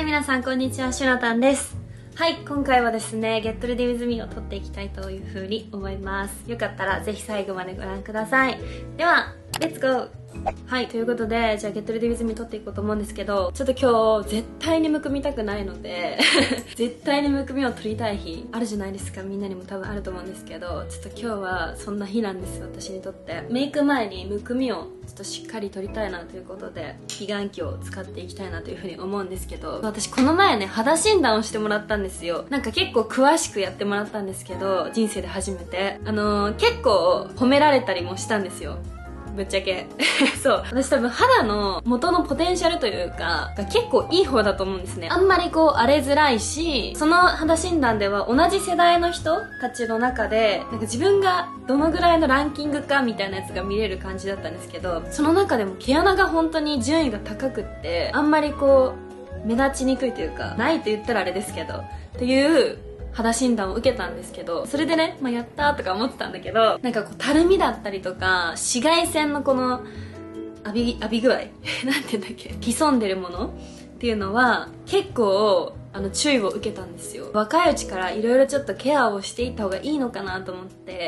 い、皆さんこんにちは、しゅなたんです。はい、今回はですね、Get Ready With Me を撮っていきたいというふうに思います。よかったらぜひ最後までご覧ください。では、レッツゴー。はい、ということで、じゃあ Get Ready With Me 撮っていこうと思うんですけど、ちょっと今日絶対にむくみたくないので絶対にむくみを取りたい日あるじゃないですか。みんなにも多分あると思うんですけど、ちょっと今日はそんな日なんです、私にとって。メイク前にむくみをちょっとしっかり取りたいなということで、美顔器を使っていきたいなというふうに思うんですけど、私この前ね、肌診断をしてもらったんですよ。なんか結構詳しくやってもらったんですけど、人生で初めて結構褒められたりもしたんですよ、ぶっちゃけそう、私多分肌の元のポテンシャルというかが結構いい方だと思うんですね。あんまりこう荒れづらいし、その肌診断では同じ世代の人たちの中でなんか自分がどのぐらいのランキングかみたいなやつが見れる感じだったんですけど、その中でも毛穴が本当に順位が高くって、あんまりこう目立ちにくいというか、ないと言ったらあれですけどっていう肌診断を受けたんですけど、それでね、やったーとか思ってたんだけど、なんかこうたるみだったりとか紫外線のこの浴び具合なんて言うんだっけ、潜んでるものっていうのは結構注意を受けたんですよ。若いうちからいろいろちょっとケアをしていった方がいいのかなと思って、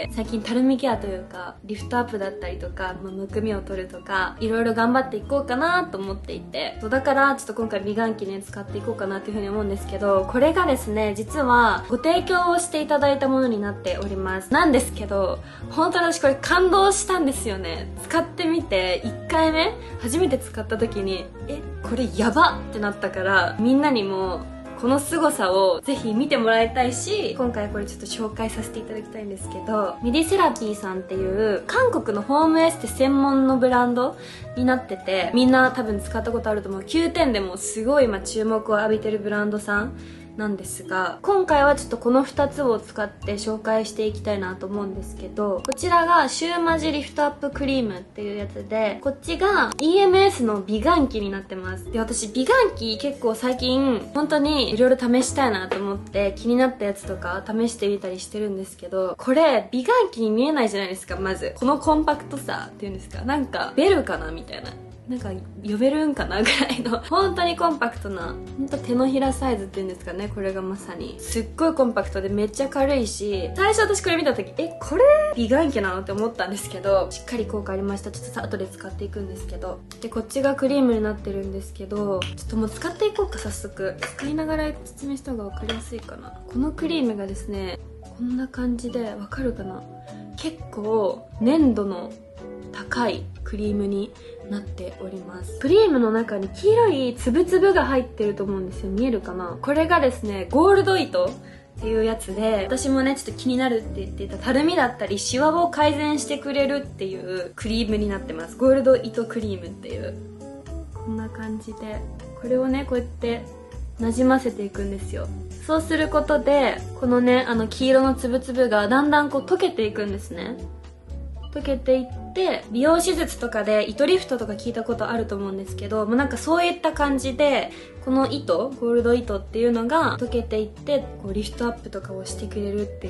最近たるみケアというかリフトアップだったりとか、むくみを取るとかいろいろ頑張っていこうかなと思っていて、だからちょっと今回美顔器ね使っていこうかなというふうに思うんですけど、これがですね、実はご提供をしていただいたものになっております。なんですけど、本当に私これ感動したんですよね。使ってみて1回目初めて使った時にこれやばってなったから、みんなにもこの凄さをぜひ見てもらいたいし、今回これちょっと紹介させていただきたいんですけど、メディセラピーさんっていう韓国のホームエステ専門のブランドになってて、みんな多分使ったことあると思う、9点でもすごい今注目を浴びてるブランドさんなんですが、今回はちょっとこの2つを使って紹介していきたいなと思うんですけど、こちらがシューマジリフトアップクリームっていうやつで、こっちが EMS の美顔器になってます。で、私美顔器結構最近本当にいろいろ試したいなと思って気になったやつとか試してみたりしてるんですけど、これ美顔器に見えないじゃないですか。まずこのコンパクトさっていうんですか、なんかベルかなみたいな、なんか呼べるんかなぐらいの本当にコンパクトな、本当手のひらサイズっていうんですかね。これがまさにすっごいコンパクトでめっちゃ軽いし、最初私これ見た時これ美顔器なのって思ったんですけど、しっかり効果ありました。ちょっとさ後で使っていくんですけど、でこっちがクリームになってるんですけど、ちょっともう使っていこうか。早速使いながら説明した方が分かりやすいかな。このクリームがですね、こんな感じでわかるかな、結構粘度の高いクリームになっております。クリームの中に黄色いつぶつぶが入ってると思うんですよ。見えるかな。これがですね、ゴールド糸っていうやつで、私もねちょっと気になるって言っていたたるみだったりシワを改善してくれるっていうクリームになってます。ゴールド糸クリームっていう、こんな感じでこれをねこうやってなじませていくんですよ。そうすることでこのね黄色のつぶつぶがだんだんこう溶けていくんですね。溶けていって、美容手術とかで糸リフトとか聞いたことあると思うんですけど、なんかそういった感じでこの糸、ゴールド糸っていうのが溶けていってこうリフトアップとかをしてくれるっていう。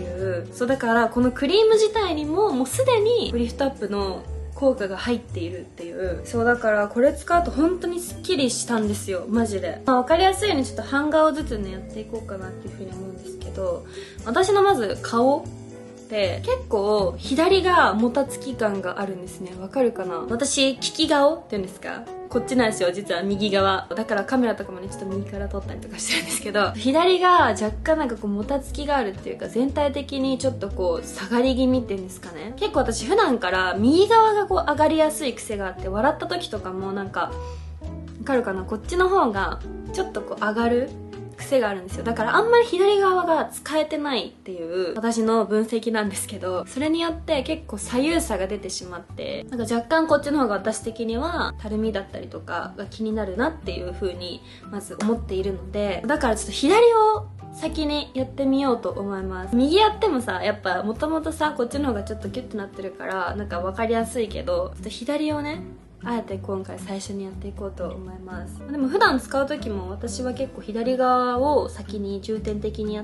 そうだからこのクリーム自体にももうすでにリフトアップの効果が入っているっていう。そうだからこれ使うと本当にスッキリしたんですよ、マジで。分かりやすいようにちょっと半顔ずつねやっていこうかなっていうふうに思うんですけど、私のまず顔で結構左がもたつき感があるんですね。わかるかな。私利き顔っていうんですか、こっちなんですよ実は。右側だからカメラとかもねちょっと右から撮ったりとかしてるんですけど、左が若干なんかこうもたつきがあるっていうか、全体的にちょっとこう下がり気味っていうんですかね。結構私普段から右側がこう上がりやすい癖があって、笑った時とかもなんかわかるかな、こっちの方がちょっとこう上がる癖があるんですよ。だからあんまり左側が使えてないっていう私の分析なんですけど、それによって結構左右差が出てしまって、なんか若干こっちの方が私的にはたるみだったりとかが気になるなっていう風にまず思っているので、だからちょっと左を先にやってみようと思います。右やってもさ、やっぱもともとさこっちの方がちょっとギュッとなってるからなんか分かりやすいけど、ちょっと左をねあえて今回最初にやっていこうと思います。でも普段使う時も私は結構左側を先に重点的にやって、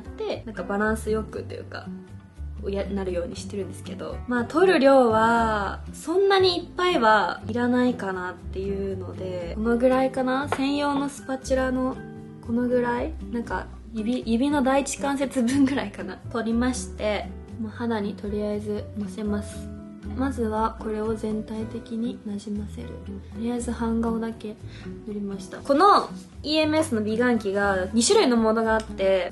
なんかバランスよくというかなるようにしてるんですけど、取る量はそんなにいっぱいはいらないかなっていうので、このぐらいかな。専用のスパチュラのこのぐらいなんか指の第一関節分ぐらいかな取りまして、肌にとりあえずのせます。まずはこれを全体的になじませる。とりあえず半顔だけ塗りました。この EMS の美顔器が2種類のモードがあって、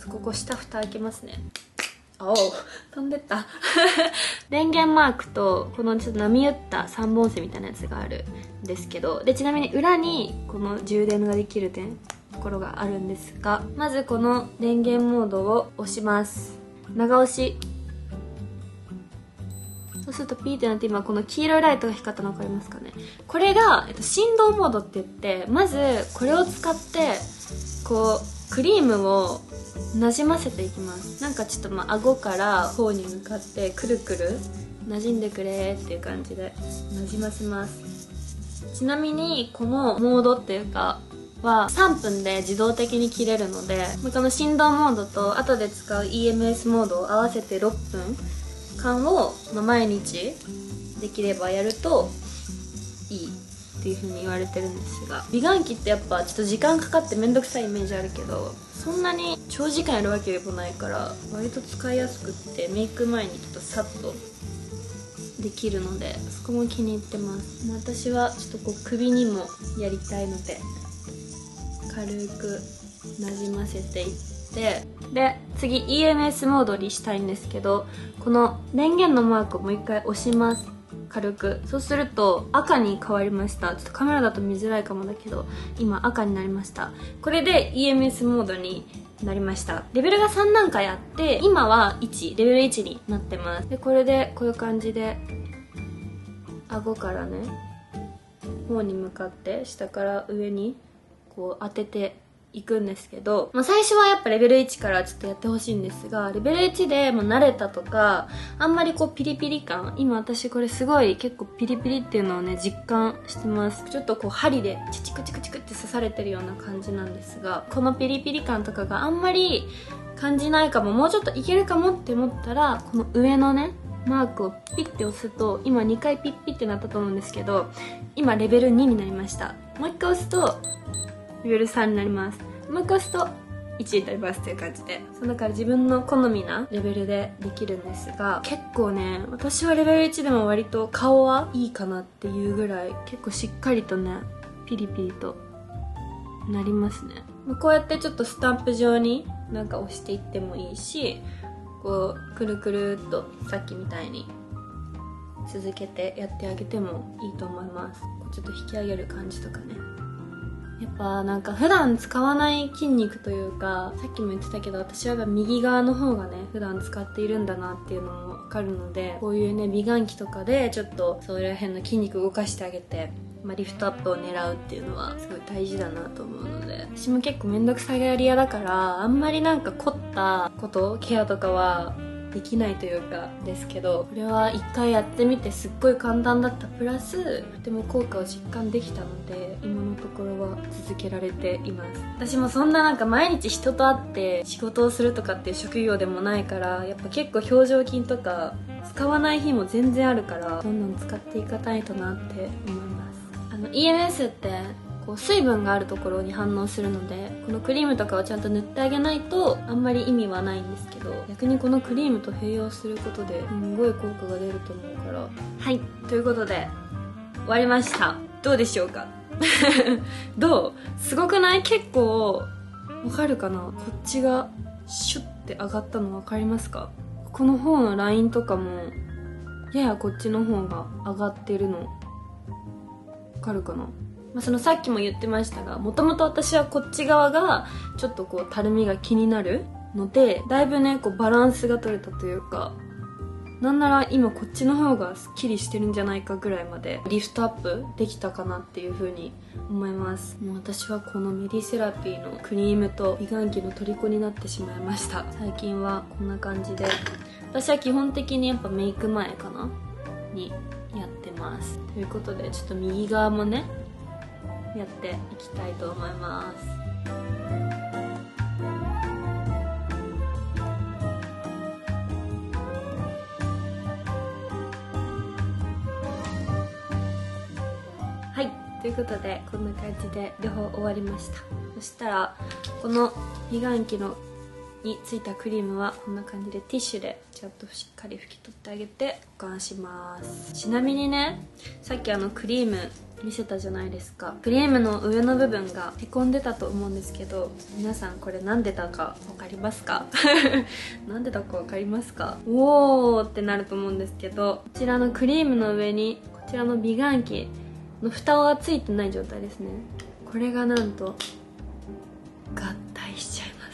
ここ下蓋開けますね。おう飛んでった電源マークとこのちょっと波打った3本線みたいなやつがあるんですけど、でちなみに裏にこの充電ができるところがあるんですが、まずこの電源モードを押します。長押し。そうするとピーってなって、今この黄色いライトが光ったの分かりますかね。これが、振動モードって言って、まずこれを使ってこうクリームをなじませていきます。なんかちょっと顎から頬に向かってくるくるなじんでくれっていう感じでなじませます。ちなみにこのモードっていうかは3分で自動的に切れるので、この振動モードと後で使う EMS モードを合わせて6分間を、毎日できればやるといいっていう風に言われてるんですが、美顔器ってやっぱちょっと時間かかってめんどくさいイメージあるけど、そんなに長時間やるわけでもないから割と使いやすくって、メイク前にちょっとさっとできるので、そこも気に入ってます。私はちょっとこう首にもやりたいので軽くなじませていって、で次 EMS モードにしたいんですけど、この電源のマークをもう一回押します。軽く。そうすると赤に変わりました。ちょっとカメラだと見づらいかもだけど、今赤になりました。これで EMS モードになりました。レベルが3段階あって、今は1、レベル1になってます。でこれでこういう感じで顎からね、頬に向かって下から上にこう当てていくんですけど、最初はやっぱレベル1からちょっとやってほしいんですが、レベル1でもう慣れたとか、あんまりこうピリピリ感、今私これすごい結構ピリピリっていうのをね実感してます。ちょっとこう針でチチクチクチクって刺されてるような感じなんですが、このピリピリ感とかがあんまり感じないかも、もうちょっといけるかもって思ったら、この上のねマークをピッて押すと、今2回ピッピッてなったと思うんですけど、今レベル2になりました。もう1回押すとレベル3になります。もう一回押すと1になりますっていう感じで、だから自分の好みなレベルでできるんですが、結構ね、私はレベル1でも割と顔はいいかなっていうぐらい、結構しっかりとねピリピリとなりますね。こうやってちょっとスタンプ状になんか押していってもいいし、こうくるくるっとさっきみたいに続けてやってあげてもいいと思います。ちょっと引き上げる感じとかね。やっぱなんか普段使わない筋肉というか、さっきも言ってたけど、私は右側の方がね普段使っているんだなっていうのも分かるので、こういうね美顔器とかでちょっとそういう辺の筋肉動かしてあげて、リフトアップを狙うっていうのはすごい大事だなと思うので、私も結構めんどくさがり屋だから、あんまりなんか凝ったことケアとかはできないというかですけど、これは一回やってみてすっごい簡単だったプラス、とても効果を実感できたので、今のところは続けられています。私もそんななんか毎日人と会って仕事をするとかっていう職業でもないから、やっぱ結構表情筋とか使わない日も全然あるから、どんどん使っていかないとなって思います。EMS ってこう水分があるところに反応するので、このクリームとかをちゃんと塗ってあげないとあんまり意味はないんですけど、逆にこのクリームと併用することですんごい効果が出ると思うから。はい、ということで終わりました。どうでしょうかどう？すごくない？結構わかるかな？こっちがシュッて上がったの分かりますか？この方のラインとかもややこっちの方が上がってるの分かるかな？さっきも言ってましたが、もともと私はこっち側がちょっとこうたるみが気になるので、だいぶねこうバランスが取れたというか、なんなら今こっちの方がスッキリしてるんじゃないかぐらいまでリフトアップできたかなっていう風に思います。もう私はこのメディセラピーのクリームと美顔器の虜になってしまいました。最近はこんな感じで、私は基本的にやっぱメイク前かなにやってます。ということでちょっと右側もねやっていきたいと思います。はい、ということでこんな感じで両方終わりました。そしたらこの美顔器のについたクリームはこんな感じでティッシュでちゃんとしっかり拭き取ってあげて保管します。ちなみにね、さっきクリーム見せたじゃないですか。クリームの上の部分がへこんでたと思うんですけど、皆さんこれなんでだか分かりますか？なんでだか分かりますか？おーってなると思うんですけど、こちらのクリームの上にこちらの美顔器の蓋がついてない状態ですね。これがなんと合体しちゃいます。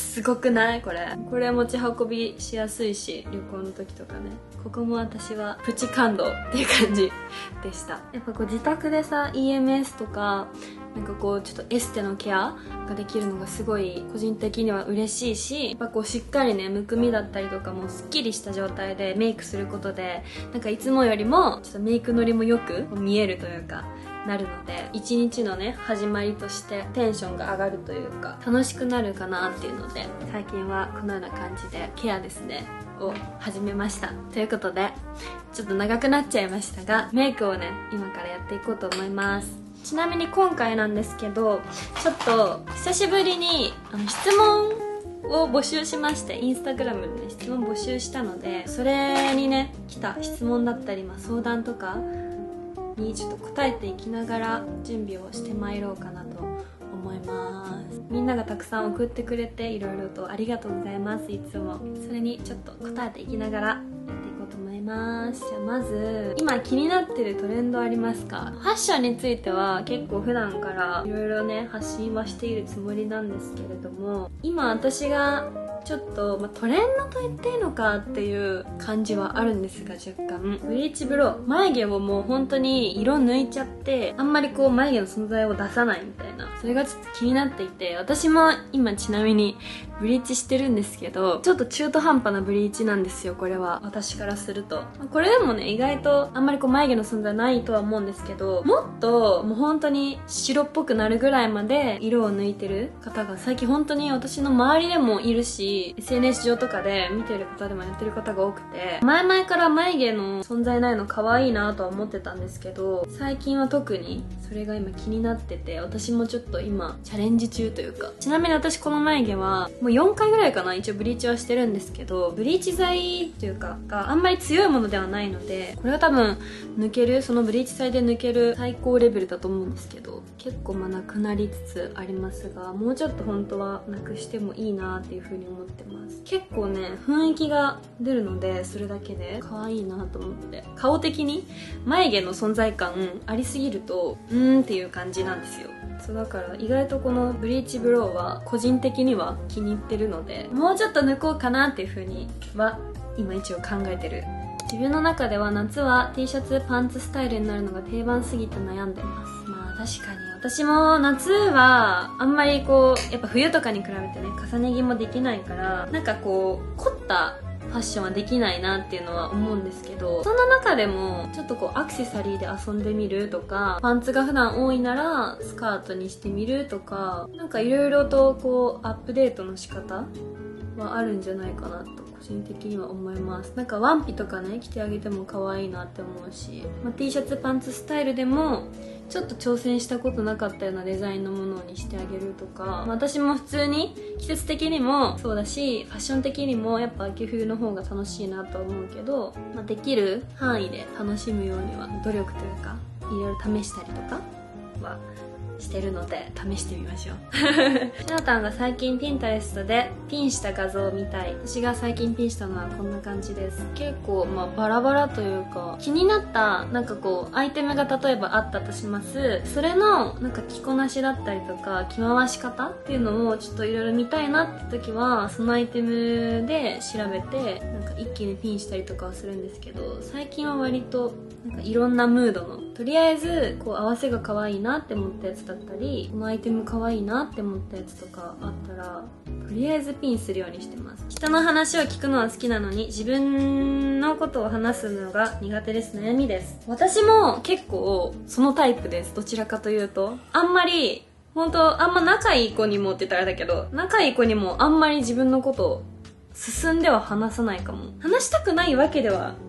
すごくない？これ持ち運びしやすいし、旅行の時とかね。ここも私はプチ感動っていう感じでした。やっぱこう自宅でさ EMS とかなんかこうちょっとエステのケアができるのがすごい個人的には嬉しいし、やっぱこうしっかりねむくみだったりとかもすっきりした状態でメイクすることで、なんかいつもよりもちょっとメイクのりもよく見えるというかなるので、一日のね始まりとしてテンションが上がるというか楽しくなるかなっていうので、最近はこのような感じでケアですねを始めました。ということでちょっと長くなっちゃいましたが、メイクをね今からやっていこうと思います。ちなみに今回なんですけど、ちょっと久しぶりに質問を募集しまして、インスタグラムで、ね、質問募集したので、それにね来た質問だったり、相談とかにちょっと答えていきながら準備をしてまいろうかなと思います。みんながたくさん送ってくれていろいろとありがとうございます。いつもそれにちょっと答えていきながらやっていこうと思います。じゃあまず今気になってるトレンドありますか？ファッションについては結構普段からいろいろね発信はしているつもりなんですけれども、今私がちょっと、トレンドと言っていいのかっていう感じはあるんですが、若干ブリーチブロー、眉毛をもう本当に色抜いちゃってあんまりこう眉毛の存在を出さないみたいな、それがちょっと気になっていて、私も今ちなみにブリーチしてるんですけど、ちょっと中途半端なブリーチなんですよ。これは私からするとこれでもね意外とあんまりこう眉毛の存在ないとは思うんですけど、もっともう本当に白っぽくなるぐらいまで色を抜いてる方が最近本当に私の周りでもいるし、SNS 上とかで見てる方でもやってる方が多くて、前々から眉毛の存在ないの可愛いなとは思ってたんですけど、最近は特にそれが今気になってて、私もちょっと今チャレンジ中というか。ちなみに私この眉毛はもう4回ぐらいかな、一応ブリーチはしてるんですけど、ブリーチ剤というかがあんまり強いものではないので、これは多分抜ける、そのブリーチ剤で抜ける最高レベルだと思うんですけど、結構なくなりつつありますが、もうちょっと本当はなくしてもいいなっていう風に思ってます。結構ね雰囲気が出るので、それだけで可愛いなと思って、顔的に眉毛の存在感ありすぎるとっていう感じなんですよ。そうだから意外とこのブリーチブローは個人的には気に入ってるので、もうちょっと抜こうかなっていう風には今一応考えてる。自分の中では夏は T シャツパンツスタイルになるのが定番すぎて悩んでます。確かに私も夏はあんまりこうやっぱ冬とかに比べてね重ね着もできないから、なんかこう凝ったファッションはできないなっていうのは思うんですけど、そんな中でもちょっとこうアクセサリーで遊んでみるとか、パンツが普段多いならスカートにしてみるとか、なんかいろいろとこうアップデートの仕方はあるんじゃないかなと個人的には思います。なんかワンピとかね着てあげても可愛いなって思うし、T シャツパンツスタイルでもちょっと挑戦したことなかったようなデザインのものにしてあげるとか、私も普通に季節的にもそうだし、ファッション的にもやっぱ秋冬の方が楽しいなと思うけど、できる範囲で楽しむようには努力というかいろいろ試したりとかはしてるので、試してみましょう。しのたんが最近ピンタレストでピンした画像を見たい。私が最近ピンしたのはこんな感じです。結構バラバラというか、気になったなんかこうアイテムが例えばあったとします。それのなんか着こなしだったりとか着回し方っていうのをちょっといろいろ見たいなって時は、そのアイテムで調べてなんか一気にピンしたりとかはするんですけど、最近は割となんかいろんなムードの、とりあえずこう合わせが可愛いなって思ったやつだったり、このアイテム可愛いなって思ったやつとかあったらとりあえずピンするようにしてます。人の話を聞くのは好きなのに自分のことを話すのが苦手です。悩みです。私も結構そのタイプです。どちらかというとあんまりあんま仲いい子にもって言ったらあれだけど、仲いい子にもあんまり自分のことを進んでは話さないかも。話したくないわけでは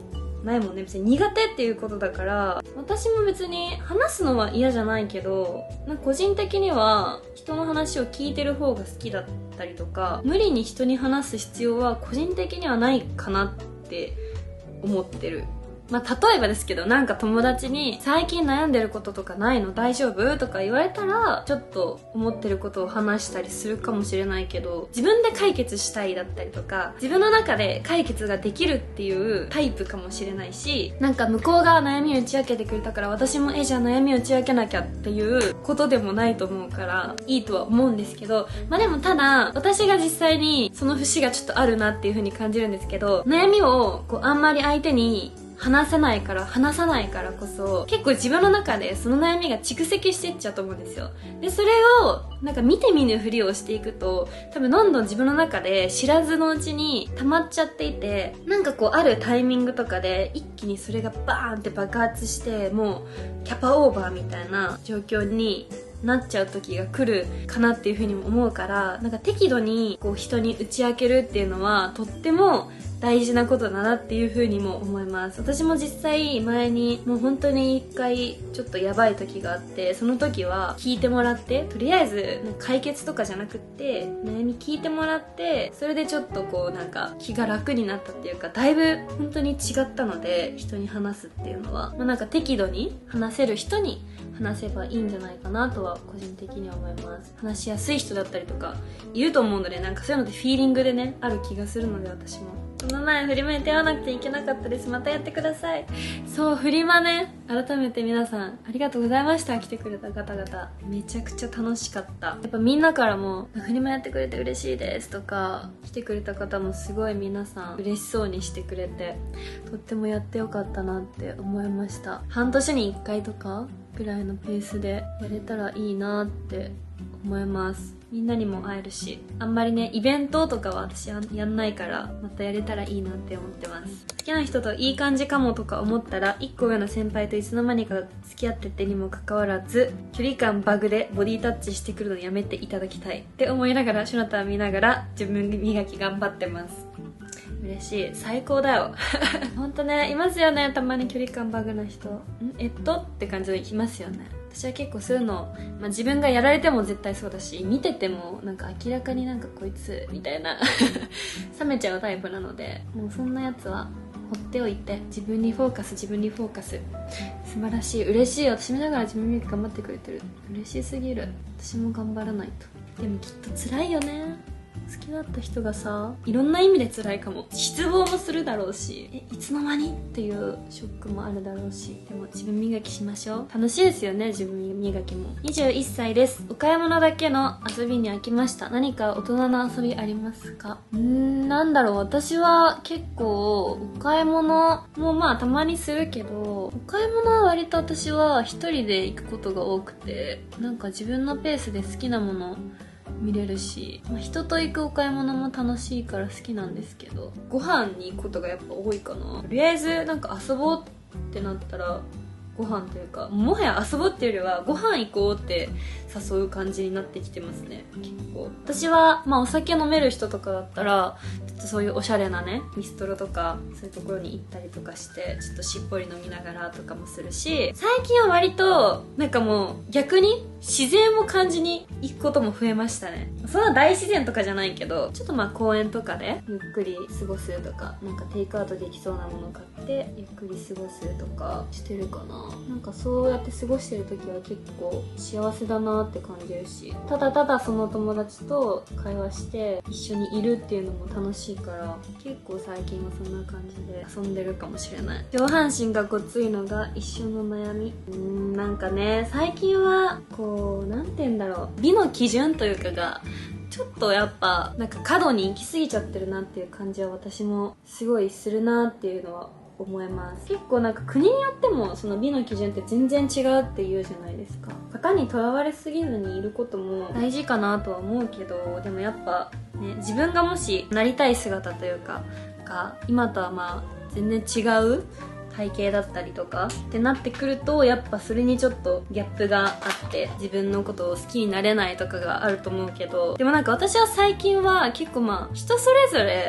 ないもんね。別に苦手っていうことだから、私も別に話すのは嫌じゃないけど、なんか個人的には人の話を聞いてる方が好きだったりとか、無理に人に話す必要は個人的にはないかなって思ってる。まあ、例えばですけど、なんか友達に最近悩んでることとかないの大丈夫とか言われたら、ちょっと思ってることを話したりするかもしれないけど、自分で解決したいだったりとか、自分の中で解決ができるっていうタイプかもしれないし、なんか向こうが悩みを打ち明けてくれたから私もじゃあ悩みを打ち明けなきゃっていうことでもないと思うから、いいとは思うんですけど、まあでもただ、私が実際にその節がちょっとあるなっていう風に感じるんですけど、悩みをこうあんまり相手に話さないからこそ、結構自分の中でその悩みが蓄積していっちゃうと思うんですよ。で、それをなんか見て見ぬふりをしていくと、多分どんどん自分の中で知らずのうちに溜まっちゃっていて、なんかこうあるタイミングとかで一気にそれがバーンって爆発して、もうキャパオーバーみたいな状況になっちゃう時が来るかなっていうふうにも思うから、なんか適度にこう人に打ち明けるっていうのはとっても大事なことだなっていう風にも思います。私も実際前にもう本当に一回ちょっとやばい時があって、その時は聞いてもらって、とりあえず解決とかじゃなくって悩み聞いてもらって、それでちょっとこうなんか気が楽になったっていうか、だいぶ本当に違ったので、人に話すっていうのは、まあ、なんか適度に話せる人に話せばいいんじゃないかなとは個人的には思います。話しやすい人だったりとかいると思うので、なんかそういうのってフィーリングでね、ある気がするので、私もこの前フリマに出会わなくていけなかったです。またやってください。そう、フリマね、改めて皆さんありがとうございました。来てくれた方々めちゃくちゃ楽しかった。やっぱみんなからもフリマやってくれて嬉しいですとか、来てくれた方もすごい皆さん嬉しそうにしてくれて、とってもやってよかったなって思いました。半年に1回とかぐらいのペースでやれたらいいなって思います。みんなにも会えるし、あんまりねイベントとかは私やんないから、またやれたらいいなって思ってます。好きな人といい感じかもとか思ったら、1個上の先輩といつの間にか付き合っててにもかかわらず、距離感バグでボディタッチしてくるのやめていただきたいって思いながら、シュナタを見ながら自分磨き頑張ってます。嬉しい、最高だよほんとね、いますよね、たまに距離感バグな人。って感じでいますよね。私は結構そういうの、まあ、自分がやられても絶対そうだし、見ててもなんか明らかになんかこいつみたいな冷めちゃうタイプなので、もうそんなやつは放っておいて、自分にフォーカス。素晴らしい、嬉しい。私見ながら自分磨き頑張ってくれてる、嬉しすぎる。私も頑張らないと。でもきっと辛いよね。好きだった人がさ、いろんな意味で辛いかも。失望もするだろうし、いつの間にっていうショックもあるだろうし、でも自分磨きしましょう。楽しいですよね、自分磨きも。21歳です。お買い物だけの遊びに飽きました。何か大人の遊びありますか？なんだろう、私は結構お買い物もまあたまにするけど、お買い物は割と私は一人で行くことが多くて、なんか自分のペースで好きなもの見れるし、まあ、人と行くお買い物も楽しいから好きなんですけど、ご飯に行くことがやっぱ多いかな。とりあえずなんか遊ぼうってなったらご飯というか、もはや遊ぼうっていうよりはご飯行こうって誘う感じになってきてますね。結構私はまあお酒飲める人とかだったら、ちょっとそういうおしゃれなねビストロとかそういうところに行ったりとかして、ちょっとしっぽり飲みながらとかもするし、最近は割となんかもう逆に自然を感じに行くことも増えましたね。そんな大自然とかじゃないけど、ちょっとまあ公園とかでゆっくり過ごすとか、なんかテイクアウトできそうなもの買ってゆっくり過ごすとかしてるかな。なんかそうやって過ごしてる時は結構幸せだなって感じるし、ただただその友達と会話して一緒にいるっていうのも楽しいから、結構最近はそんな感じで遊んでるかもしれない。上半身がごついのが一生の悩み。なんかね、最近はこうなんて言うんだろう、美の基準というかがちょっとやっぱなんか過度に行き過ぎちゃってるなっていう感じは私もすごいするなっていうのは思います。結構なんか国によってもその美の基準って全然違うって言うじゃないですか。型にとらわれすぎずにいることも大事かなとは思うけど、でもやっぱね、自分がもしなりたい姿というかが今とはまあ全然違う体型だったりとかってなってくると、やっぱそれにちょっとギャップがあって自分のことを好きになれないとかがあると思うけど、でもなんか私は最近は結構まあ人それぞれ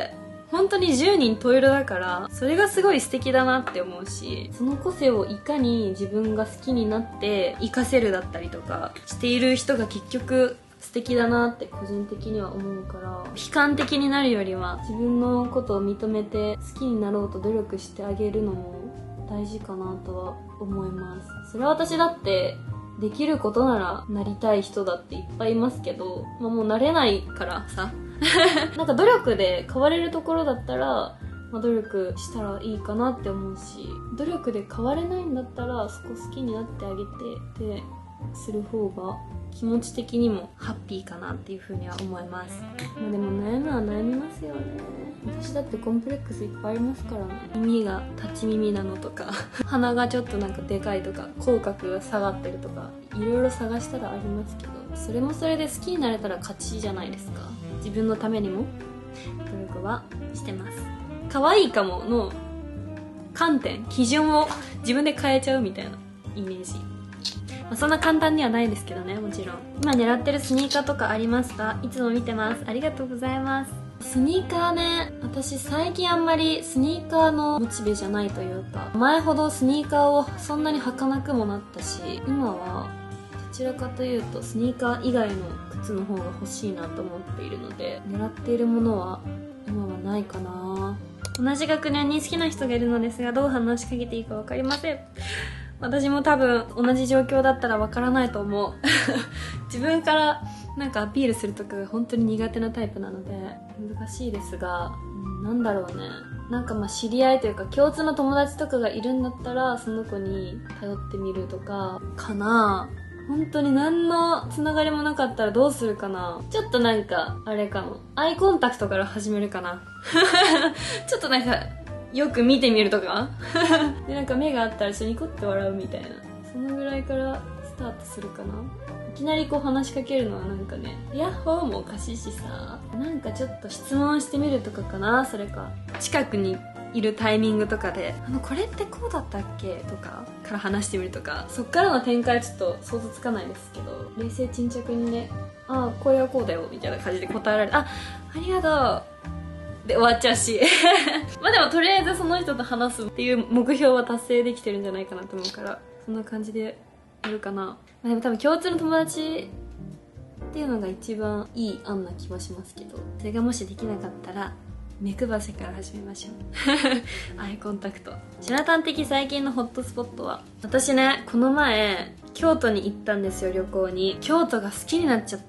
本当に10人十色だから、それがすごい素敵だなって思うし、その個性をいかに自分が好きになって活かせるだったりとかしている人が結局素敵だなって個人的には思うから、悲観的になるよりは自分のことを認めて好きになろうと努力してあげるのも大事かなとは思います。それは私だってできることならなりたい人だっていっぱいいますけど、もうなれないからさなんか努力で変われるところだったら、努力したらいいかなって思うし、努力で変われないんだったらそこ好きになってあげてってする方が気持ち的にもハッピーかなっていう風には思います。でも悩むは悩みますよね。私だってコンプレックスいっぱいありますからね。耳が立ち耳なのとか鼻がちょっとなんかでかいとか、口角が下がってるとか、いろいろ探したらありますけど、それもそれで好きになれたら勝ちじゃないですか。自分のためにも努力はしてます。可愛いかもの観点、基準を自分で変えちゃうみたいなイメージ。そんな簡単にはないですけどね、もちろん。今狙ってるスニーカーとかありますか？いつも見てます。ありがとうございます。スニーカーね、私最近あんまりスニーカーのモチベじゃないというか、前ほどスニーカーをそんなに履かなくもなったし、今はどちらかというとスニーカー以外の靴の方が欲しいなと思っているので、狙っているものは今はないかな。同じ学年に好きな人がいるのですが、どう話しかけていいか分かりません。私も多分同じ状況だったら分からないと思う自分からなんかアピールするとかが本当に苦手なタイプなので難しいですが、なんだろうね、なんか知り合いというか共通の友達とかがいるんだったらその子に頼ってみるとかかな。本当に何のつながりもなかったらどうするかな。ちょっとなんかあれかも、アイコンタクトから始めるかなちょっとなんかよく見てみるとかでなんか目があったら一緒にニコって笑うみたいな、そのぐらいからスタートするかな。いきなりこう話しかけるのはなんかね、ヤッホーもおかしいしさ、なんかちょっと質問してみるとかかな。それか近くにいるタイミングとかでこれってこうだったっけとかから話してみるとか、そっからの展開ちょっと想像つかないですけど、冷静沈着にね、ああこれはこうだよみたいな感じで答えられて、ありがとうで終わっちゃうしでもとりあえずその人と話すっていう目標は達成できてるんじゃないかなと思うから、そんな感じでやるかな。でも多分共通の友達っていうのが一番いい案な気はしますけど、それがもしできなかったら目配せから始めましょうアイコンタクト。シナタン的最近のホットスポットは、私ねこの前京都に行ったんですよ、旅行に。京都が好きになっちゃって、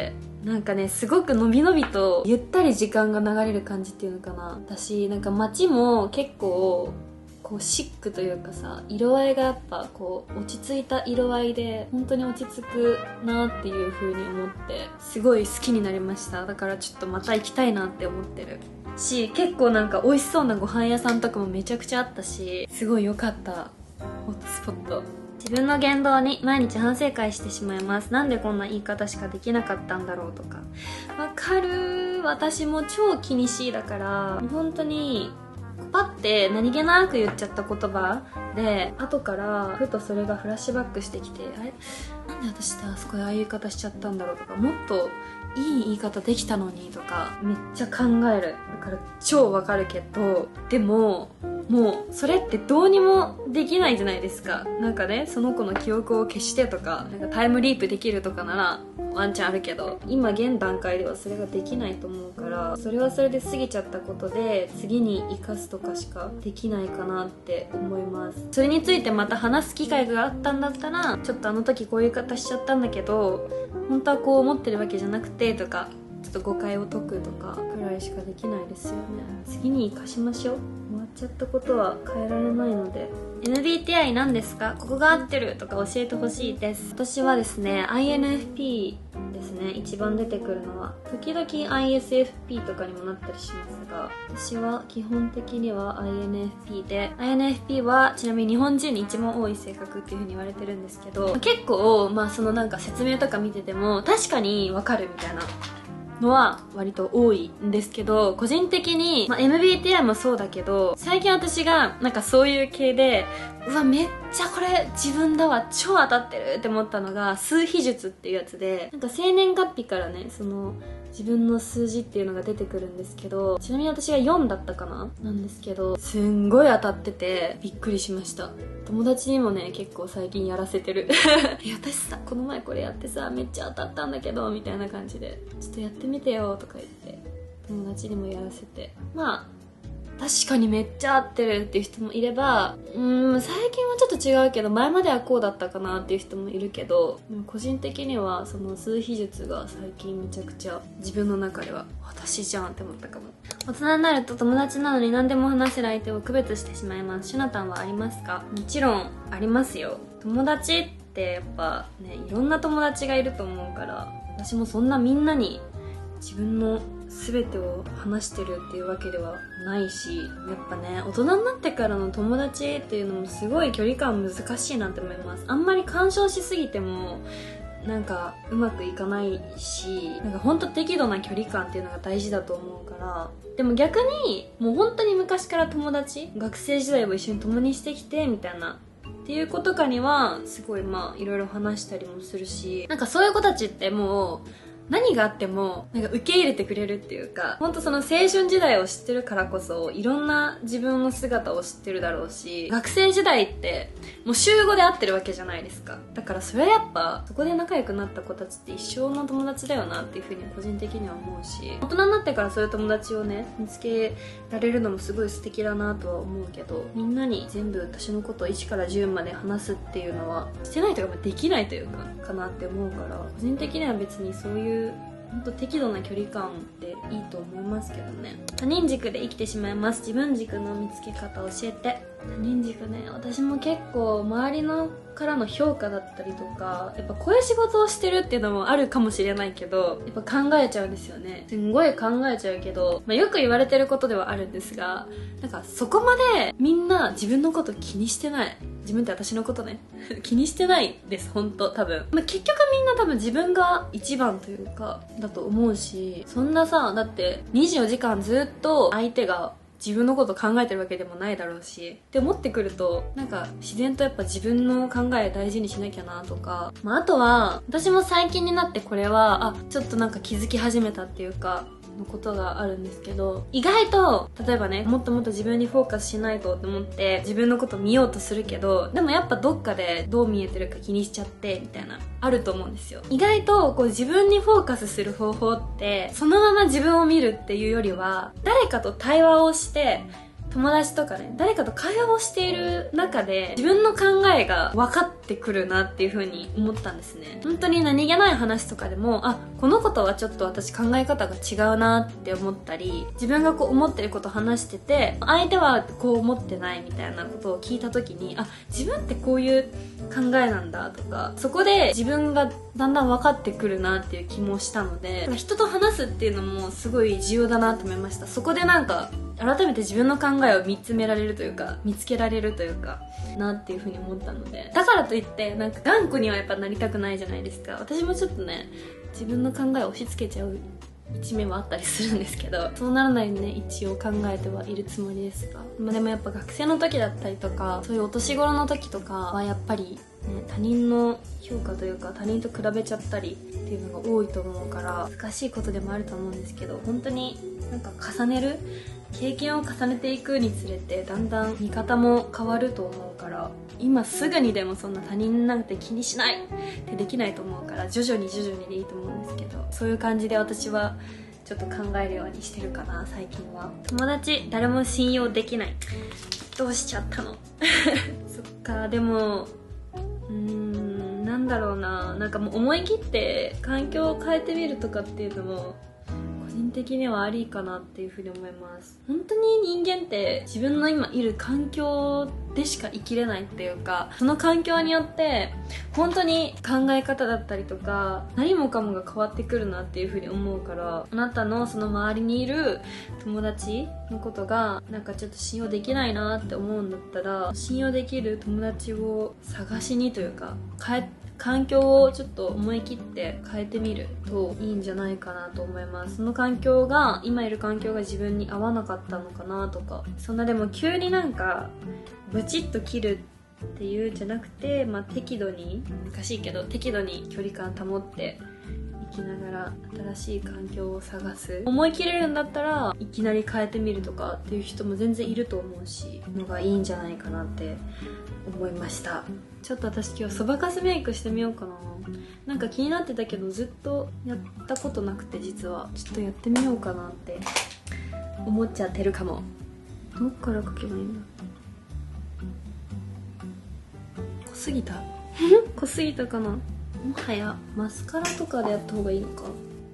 なんかねすごくのびのびとゆったり時間が流れる感じっていうのかな。私なんか街も結構こうシックというかさ、色合いがやっぱこう落ち着いた色合いで本当に落ち着くなっていう風に思って、すごい好きになりました。だからちょっとまた行きたいなって思ってるし、結構なんか美味しそうなご飯屋さんとかもめちゃくちゃあったし、すごい良かったホットスポット。自分の言動に毎日反省会してしまいます。なんでこんな言い方しかできなかったんだろうとか。わかる。私も超気にしいだから、本当にパッて何気なく言っちゃった言葉で、後からふとそれがフラッシュバックしてきて、あれなんで私ってあそこでああいう言い方しちゃったんだろうとか、もっといい言い方できたのにとかめっちゃ考える。だから超わかるけど、でももうそれってどうにもできないじゃないですか。なんかね、その子の記憶を消してとか、なんかタイムリープできるとかならワンチャンあるけど、今現段階ではそれができないと思うから、それはそれで過ぎちゃったことで次に生かすとかしかできないかなって思います。それについてまた話す機会があったんだったら、ちょっとあの時こういう言い方しちゃったんだけど本当はこう思ってるわけじゃなくてとか、ちょっと誤解を解くとかくらいしかできないですよね。次に生かしましょう。終わっちゃったことは変えられないので。 MBTI 何ですか？ここが合ってるとか教えてほしいです。私はですね INFP ですね、一番出てくるのは。時々 ISFP とかにもなったりしますが、私は基本的には INFP で、 INFP はちなみに日本人に一番多い性格っていう風に言われてるんですけど、結構そのなんか説明とか見てても確かにわかるみたいなのは割と多いんですけど、個人的に、MBTI もそうだけど、最近私がなんかそういう系で、うわめっちゃこれ自分だわ、超当たってるって思ったのが数秘術っていうやつで、なんか生年月日からね、その自分の数字っていうのが出てくるんですけど、ちなみに私が4だったかななんですけど、すんごい当たっててびっくりしました。友達にもね結構最近やらせてる私さこの前これやってさめっちゃ当たったんだけどみたいな感じで、ちょっとやってみてよとか言って友達にもやらせて、まあ確かにめっちゃ合ってるっていう人もいれば、最近はちょっと違うけど前まではこうだったかなっていう人もいるけど、個人的にはその数秘術が最近めちゃくちゃ自分の中では私じゃんって思ったかも。大人になると友達なのに何でも話せる相手を区別してしまいます。シュナタンはありますか？もちろんありますよ。友達ってやっぱね、いろんな友達がいると思うから、私もそんなみんなに自分の全てを話してるっていうわけではないし、やっぱね大人になってからの友達っていうのもすごい距離感難しいなって思います。あんまり干渉しすぎてもなんかうまくいかないし、なんかほんと適度な距離感っていうのが大事だと思うから。でも逆にもう本当に昔から友達、学生時代を一緒に共にしてきてみたいなっていう子とかにはすごいいろいろ話したりもするし、なんかそういう子たちってもう何があってもなんか受け入れてくれるっていうか、本当その青春時代を知ってるからこそいろんな自分の姿を知ってるだろうし、学生時代ってもう週5で会ってるわけじゃないですか。だからそれはやっぱそこで仲良くなった子たちって一生の友達だよなっていうふうに個人的には思うし、大人になってからそういう友達をね見つけられるのもすごい素敵だなとは思うけど、みんなに全部私のことを1から10まで話すっていうのはしてないというかできないというかなって思うから、個人的には別にそういう本当適度な距離感でいいと思いますけどね。他人軸で生きてしまいます。自分軸の見つけ方教えて。他人軸ね、私も結構周りのからの評価だったりとか、やっぱこういう仕事をしてるっていうのもあるかもしれないけど、やっぱ考えちゃうんですよね。すんごい考えちゃうけど、よく言われてることではあるんですが、なんかそこまでみんな自分のこと気にしてない。自分って私のことね気にしてないです、本当多分。結局みんな多分自分が一番というかだと思うし、そんなさ、だって24時間ずっと相手が自分のこと考えてるわけでもないだろうしって思ってくると、なんか自然とやっぱ自分の考え大事にしなきゃなとか、あとは私も最近になってこれはちょっとなんか気づき始めたっていうかのことがあるんですけど、意外と例えばね、もっともっと自分にフォーカスしないとって思って自分のこと見ようとするけど、でもやっぱどっかでどう見えてるか気にしちゃってみたいなあると思うんですよ。意外とこう自分にフォーカスする方法ってそのまま自分を見るっていうよりは、誰かと対話をして友達とかね、誰かと会話をしている中で自分の考えが分かってくるなっていう風に思ったんですね。本当に何気ない話とかでも、このことはちょっと私考え方が違うなって思ったり、自分がこう思ってることを話してて相手はこう思ってないみたいなことを聞いた時に、自分ってこういう考えなんだとか、そこで自分がだんだん分かってくるなっていう気もしたので、人と話すっていうのもすごい重要だなと思いました。そこでなんか改めて自分の考えを見つめられるというか見つけられるというかなっていう風に思ったので、だからといってなんか頑固にはやっぱなりたくないじゃないですか。私もちょっとね自分の考えを押し付けちゃう一面はあったりするんですけど、そうならないようにね一応考えてはいるつもりですが、でもやっぱ学生の時だったりとかそういうお年頃の時とかはやっぱりね、他人の評価というか他人と比べちゃったりっていうのが多いと思うから難しいことでもあると思うんですけど、本当になんか重ねる経験を重ねていくにつれてだんだん見方も変わると思うから、今すぐにでもそんな他人なんて気にしないってできないと思うから、徐々にでいいと思うんですけど、そういう感じで私はちょっと考えるようにしてるかな最近は。友達誰も信用できない、どうしちゃったのそっか。でもなんだろうな、なんかもう思い切って環境を変えてみるとかっていうのも個人的にはありかなっていうふうに思います。本当に人間って自分の今いる環境でしか生きれないっていうか、その環境によって本当に考え方だったりとか何もかもが変わってくるなっていうふうに思うから、あなたのその周りにいる友達のことがなんかちょっと信用できないなって思うんだったら、信用できる友達を探しにというか環境をちょっと思い切って変えてみるといいんじゃないかなと思います。その環境が今いる環境が自分に合わなかったのかなとか、そんなでも急になんかブチッと切るっていうんじゃなくて、適度に、難しいけど適度に距離感保って生きながら新しい環境を探す、思い切れるんだったらいきなり変えてみるとかっていう人も全然いると思うし、のがいいんじゃないかなって思いました。ちょっと私今日そばかすメイクしてみようかな。なんか気になってたけどずっとやったことなくて、実はちょっとやってみようかなって思っちゃってるかも。どっから描けばいいんだ。濃すぎた濃すぎたかな。もはやマスカラとかでやった方がいいのか。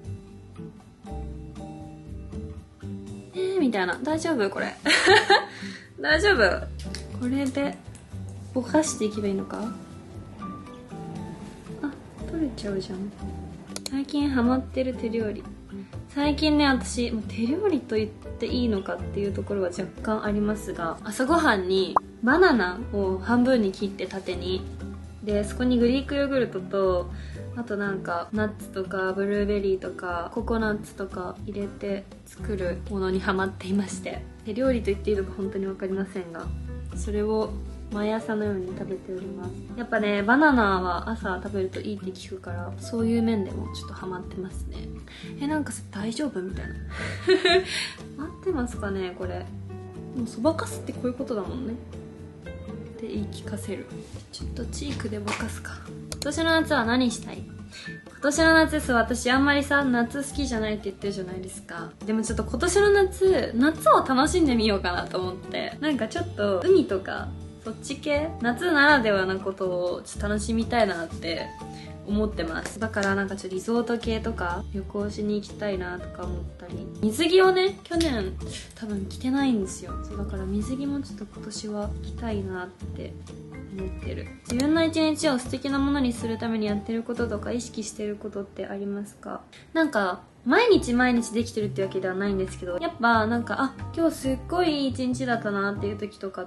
みたいな。大丈夫これ大丈夫これでぼかしていけばいいのか。あ、取れちゃうじゃん。最近ハマってる手料理。最近ね、私もう手料理と言っていいのかっていうところは若干ありますが、朝ごはんにバナナを半分に切って縦に、でそこにグリークヨーグルトと、あとなんかナッツとかブルーベリーとかココナッツとか入れて作るものにハマっていまして、手料理と言っていいのか本当に分かりませんが、それを毎朝のように食べております。やっぱね、バナナは朝食べるといいって聞くから、そういう面でもちょっとハマってますね。なんか大丈夫みたいな合ってますかねこれ。でもそばかすってこういうことだもんねって言い聞かせる。ちょっとチークでぼかすか。今年の夏は何したい？今年の夏です。私あんまりさ、夏好きじゃないって言ってるじゃないですか。でもちょっと今年の夏を楽しんでみようかなと思って、なんかちょっと海とかそっち系、夏ならではなことをちょっと楽しみたいなって思ってます。だからなんかちょっとリゾート系とか旅行しに行きたいなとか思ったり、水着をね、去年多分着てないんですよ。そうだから水着もちょっと今年は着たいなって思ってる。自分の一日を素敵なものにするためにやってることとか意識してることってありますか？なんか毎日できてるってわけではないんですけど、やっぱなんか今日すっごいいい一日だったなっていう時とかって、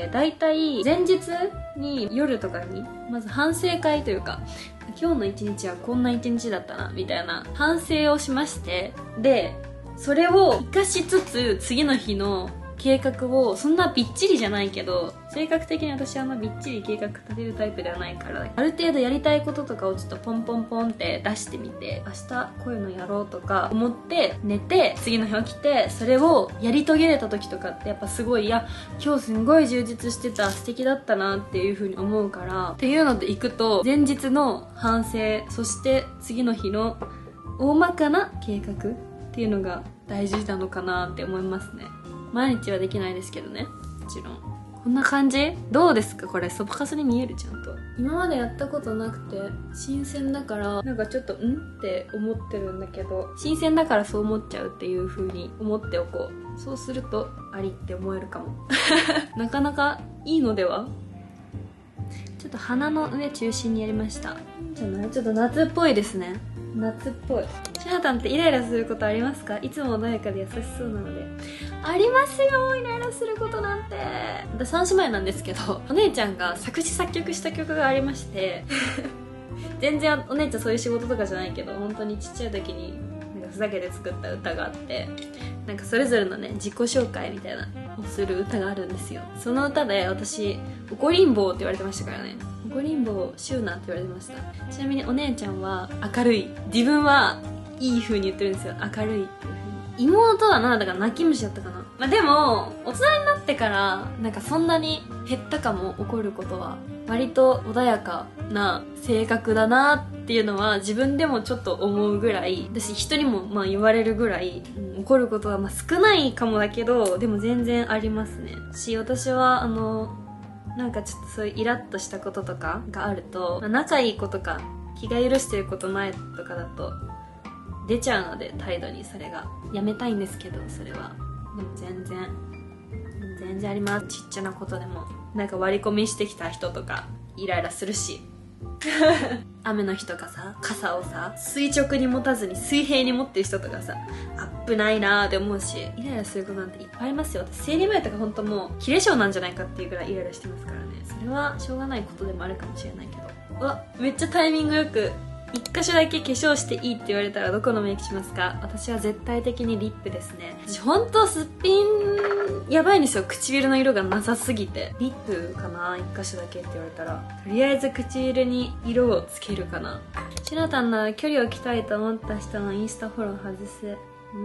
だいたい前日に夜とかにまず反省会というか、今日の一日はこんな一日だったなみたいな反省をしまして、でそれを活かしつつ次の日の計画を、そんなびっちりじゃないけど、性格的に私はあんまびっちり計画立てるタイプではないから、ある程度やりたいこととかをちょっとポンポンポンって出してみて、明日こういうのやろうとか思って寝て、次の日起きてそれをやり遂げれた時とかってやっぱすごい、いや今日すんごい充実してた、素敵だったなっていう風に思うから、っていうのでいくと前日の反省、そして次の日の大まかな計画っていうのが大事なのかなって思いますね。毎日はできないですけどね、もちろん。こんな感じ？どうですかこれ。そばかすに見える？ちゃんと今までやったことなくて新鮮だから、なんかちょっとって思ってるんだけど、新鮮だからそう思っちゃうっていう風に思っておこう。そうするとありって思えるかもなかなかいいのでは。ちょっと鼻の上中心にやりました。ちょっと夏っぽいですね。夏っぽい。シナタンってイライラすることありますか？いつも穏やかで優しそうなので。ありますよ、イライラすることなんて。私3姉妹なんですけど、お姉ちゃんが作詞作曲した曲がありまして全然お姉ちゃんそういう仕事とかじゃないけど、本当にちっちゃい時になんかふざけて作った歌があって、なんかそれぞれのね自己紹介みたいなをする歌があるんですよ。その歌で私怒りん坊って言われてましたからね。怒りん坊シューナって言われてました。ちなみにお姉ちゃんは明るい、自分はいい風に言ってるんですよ。明るいっていう風に。妹はだから泣き虫だったかな。まあでも大人になってからなんかそんなに減ったかも。怒ることは割と穏やかな性格だなっていうのは自分でもちょっと思うぐらい、私人にも言われるぐらい、怒ることは少ないかもだけど、でも全然ありますね。私はなんかちょっとそういうイラッとしたこととかがあると、仲いい子とか気が許してること前とかだと出ちゃうので、態度にそれがやめたいんですけど、それはでも全然あります。ちっちゃなことでもなんか割り込みしてきた人とかイライラするし雨の日とかさ、傘をさ垂直に持たずに水平に持ってる人とかさ、危ないなーって思うし、イライラすることなんていっぱいありますよ。私生理前とか本当もう切れ性なんじゃないかっていうぐらいイライラしてますからね。それはしょうがないことでもあるかもしれないけど、めっちゃタイミングよく一箇所だけ化粧していいって言われたらどこのメイクしますか？私は絶対的にリップですね。私ほんとすっぴんやばいんですよ。唇の色がなさすぎて。リップかな、一箇所だけって言われたら。とりあえず唇に色をつけるかな。しのたんなら距離を置きたいと思った人のインスタフォロー外す。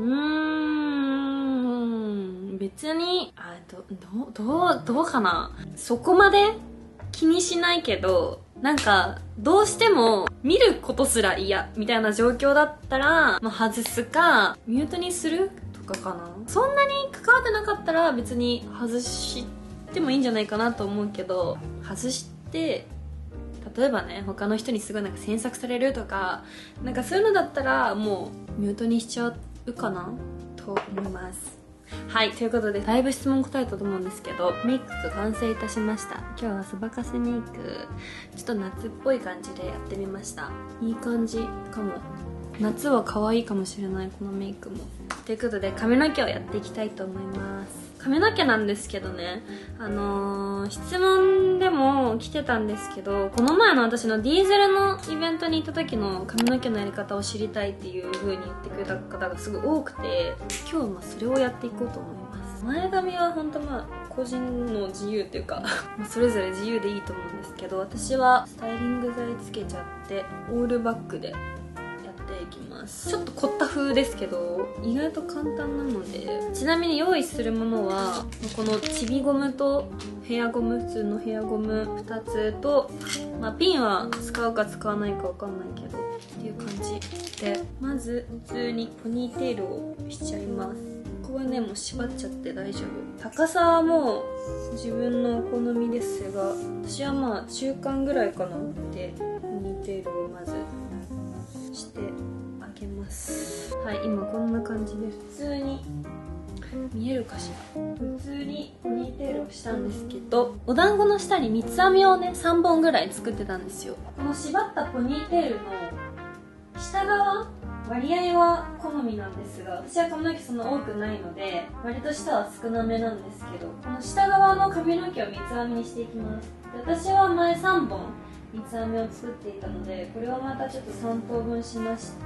別にどうかな。そこまで気にしないけど、なんかどうしても見ることすら嫌みたいな状況だったら、まあ、外すかミュートにするとかかな。そんなに関わってなかったら別に外してもいいんじゃないかなと思うけど、外して例えばね、他の人にすごいなんか詮索されるとか、なんかそういうのだったらもうミュートにしちゃうかなと思います。はい、ということでだいぶ質問答えたと思うんですけど、メイクが完成いたしました。今日はそばかすメイク、ちょっと夏っぽい感じでやってみました。いい感じかも。夏は可愛いかもしれない、このメイクも。ということで髪の毛をやっていきたいと思います。髪の毛なんですけどね、質問でも来てたんですけど、この前の私のディーゼルのイベントに行った時の髪の毛のやり方を知りたいっていう風に言ってくれた方がすごい多くて、今日はそれをやっていこうと思います。前髪は本当個人の自由っていうかそれぞれ自由でいいと思うんですけど、私はスタイリング剤つけちゃってオールバックでいきます。ちょっと凝った風ですけど意外と簡単なので。ちなみに用意するものはこのちびゴムとヘアゴム、普通のヘアゴム2つと、ピンは使うか使わないかわかんないけどっていう感じで、まず普通にポニーテールをしちゃいます。ここはねもう縛っちゃって大丈夫。高さはもう自分のお好みですが、私は中間ぐらいかなでポニーテールをまずしてあげます。はい、今こんな感じで普通に見えるかしら。普通にポニーテールをしたんですけど、お団子の下に三つ編みをね3本ぐらい作ってたんですよ。この縛ったポニーテールの下側割合は好みなんですが、私は髪の毛そんな多くないので割と下は少なめなんですけど、この下側の髪の毛を三つ編みにしていきます。で、私は前3本三つ編みを作っていたので、これをまたちょっと3等分しまして、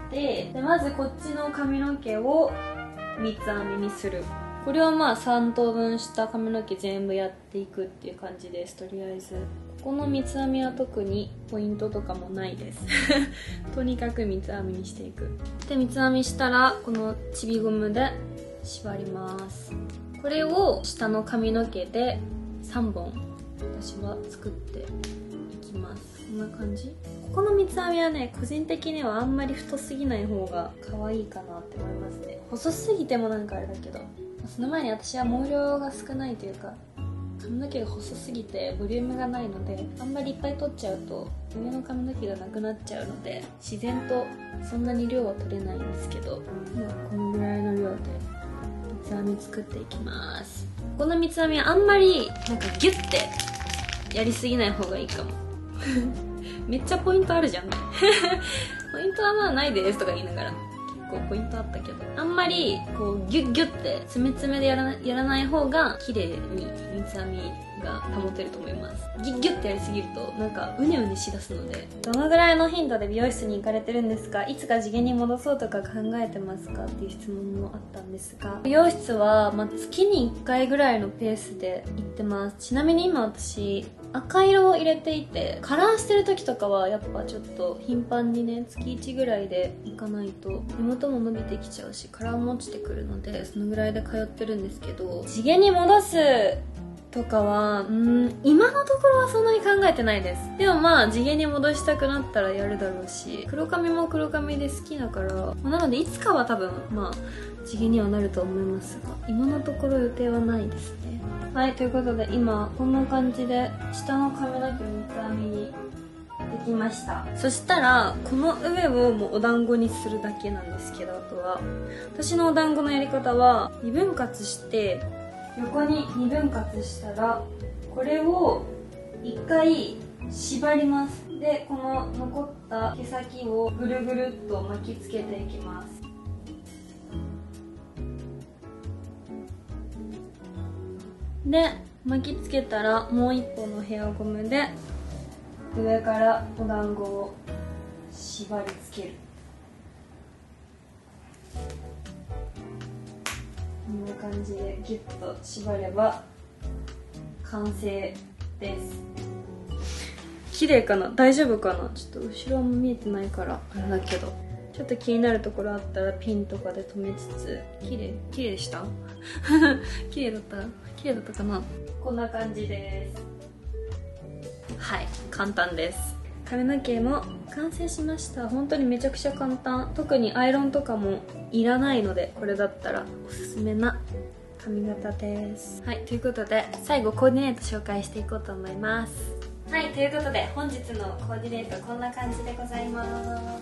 でまずこっちの髪の毛を三つ編みにする。これは3等分した髪の毛全部やっていくっていう感じです。とりあえずここの三つ編みは特にポイントとかもないですとにかく三つ編みにしていく。で三つ編みしたらこのちびゴムで縛ります。これを下の髪の毛で3本私は作っていきます。こんな感じ。ここの三つ編みはね個人的にはあんまり太すぎない方が可愛いかなって思いますね。細すぎてもなんかあれだけど、その前に私は毛量が少ないというか髪の毛が細すぎてボリュームがないので、あんまりいっぱい取っちゃうと上の髪の毛がなくなっちゃうので自然とそんなに量は取れないんですけど、このぐらいの量で三つ編み作っていきます。この三つ編みはあんまりなんかギュッてやりすぎない方がいいかもめっちゃポイントあるじゃんねポイントはないですとか言いながら結構ポイントあったけど、あんまりこうギュッギュッて詰め詰めでやらない方が綺麗に三つ編みが保てると思います。ギュッギュッてやりすぎるとなんかうねうねしだすので。どのぐらいの頻度で美容室に行かれてるんですか？いつか次元に戻そうとか考えてますか？っていう質問もあったんですが、美容室は月に1回ぐらいのペースで行ってます。ちなみに今私赤色を入れていて、カラーしてる時とかはやっぱちょっと頻繁にね月1ぐらいで行かないと根元も伸びてきちゃうしカラーも落ちてくるので、そのぐらいで通ってるんですけど、地毛に戻すとかは今のところはそんなに考えてないです。でも地毛に戻したくなったらやるだろうし、黒髪も黒髪で好きだから、なのでいつかは多分地毛にはなると思いますが、今のところ予定はないですね。はい、ということで今こんな感じで下の髪の毛三つ編みにできました。そしたらこの上をもうお団子にするだけなんですけど、あとは私のお団子のやり方は2分割して横に2分割したらこれを1回縛ります。でこの残った毛先をぐるぐるっと巻きつけていきます。で巻きつけたらもう一本のヘアゴムで上からお団子を縛りつける。こんな感じでギュッと縛れば完成です。綺麗かな、大丈夫かな。ちょっと後ろも見えてないからあれだけど、ちょっと気になるところあったらピンとかで留めつつ。綺麗でした綺麗だったかな。こんな感じです。はい、簡単です。髪の毛も完成しました。本当にめちゃくちゃ簡単。特にアイロンとかもいらないので、これだったらおすすめな髪型です。はい、ということで最後コーディネート紹介していこうと思います。はい、ということで本日のコーディネートこんな感じでございます。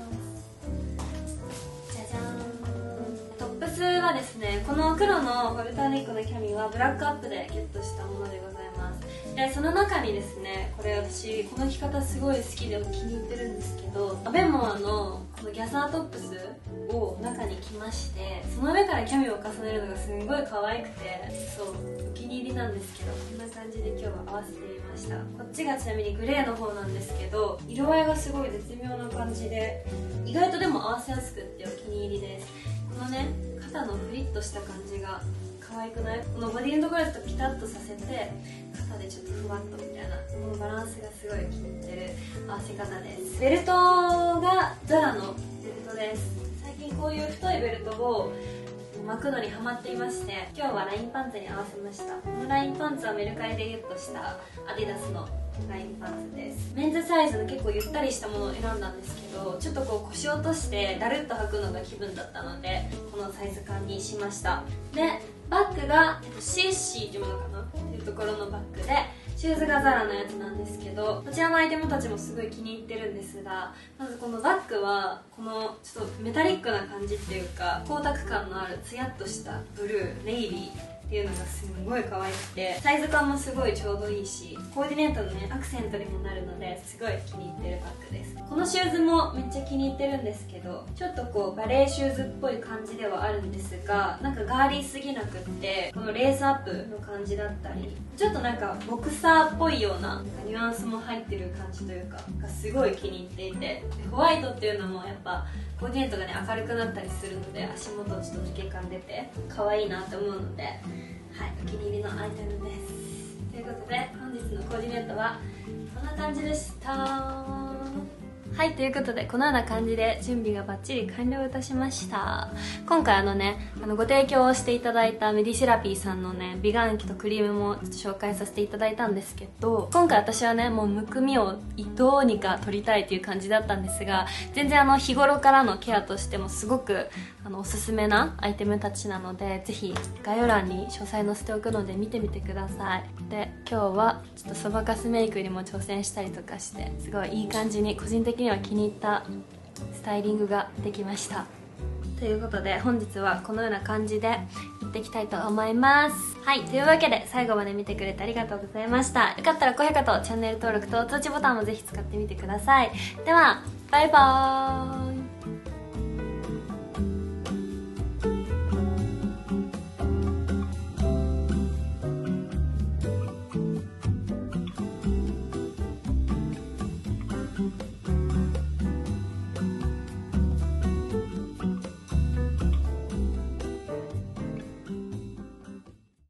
じゃじゃーん。トップスはですね、この黒のフォルターネックのキャミはブラックアップでゲットしたものでございます。でその中にですね、これ私この着方すごい好きで気に入ってるんですけど、アベモアのこのギャザートップスを中に着まして、その上からキャミを重ねるのがすごい可愛くて、そうお気に入りなんですけど、こんな感じで今日は合わせてみました。こっちがちなみにグレーの方なんですけど、色合いがすごい絶妙な感じで、意外とでも合わせやすくってお気に入りです。このね、肩のフリッとした感じが可愛くない？このボディのところだとピタッとさせて、肩でちょっとふわっとみたいな、このバランスがすごい気に入ってる合わせ方です。ベルトがザラのベルトです。最近こういう太いベルトを巻くのにハマっていまして、今日はラインパンツに合わせました。このラインパンツはメルカリでゲットしたアディダスのラインパンツです。メンズサイズの結構ゆったりしたものを選んだんですけど、ちょっとこう腰を落としてだるっと履くのが気分だったので、このサイズ感にしました。でバッグがシーシーっていうものかなっていうところのバッグで、シューズがザラのやつなんですけど、こちらのアイテムたちもすごい気に入ってるんですが、まずこのバッグはこのちょっとメタリックな感じっていうか、光沢感のあるツヤっとしたブルー、ネイビーっていうのがすごい可愛くて、サイズ感もすごいちょうどいいし、コーディネートのねアクセントにもなるので、すごい気に入ってるバッグです。このシューズもめっちゃ気に入ってるんですけど、ちょっとこうバレエシューズっぽい感じではあるんですが、なんかガーリーすぎなくって、このレースアップの感じだったり、ちょっとなんかボクサーっぽいようなニュアンスも入ってる感じというかがすごい気に入っていて、ホワイトっていうのもやっぱコーディネートがね明るくなったりするので、足元ちょっと透け感出て可愛いなと思うので、はい、お気に入りのアイテムです。ということで本日のコーディネートはこんな感じでした。はい、ということでこのような感じで準備がバッチリ完了いたしました。今回ご提供をしていただいたメディセラピーさんのね美顔器とクリームもちょっと紹介させていただいたんですけど、今回私はねもうむくみをどうにか取りたいという感じだったんですが、全然日頃からのケアとしてもすごくおすすめなアイテムたちなので、ぜひ概要欄に詳細載せておくので見てみてください。で今日はちょっとそばかすメイクにも挑戦したりとかして、すごいいい感じに個人的には気に入ったスタイリングができました。ということで本日はこのような感じでやっていきたいと思います。はい、というわけで最後まで見てくれてありがとうございました。よかったら高評価とチャンネル登録と通知ボタンもぜひ使ってみてください。ではバイバーイ。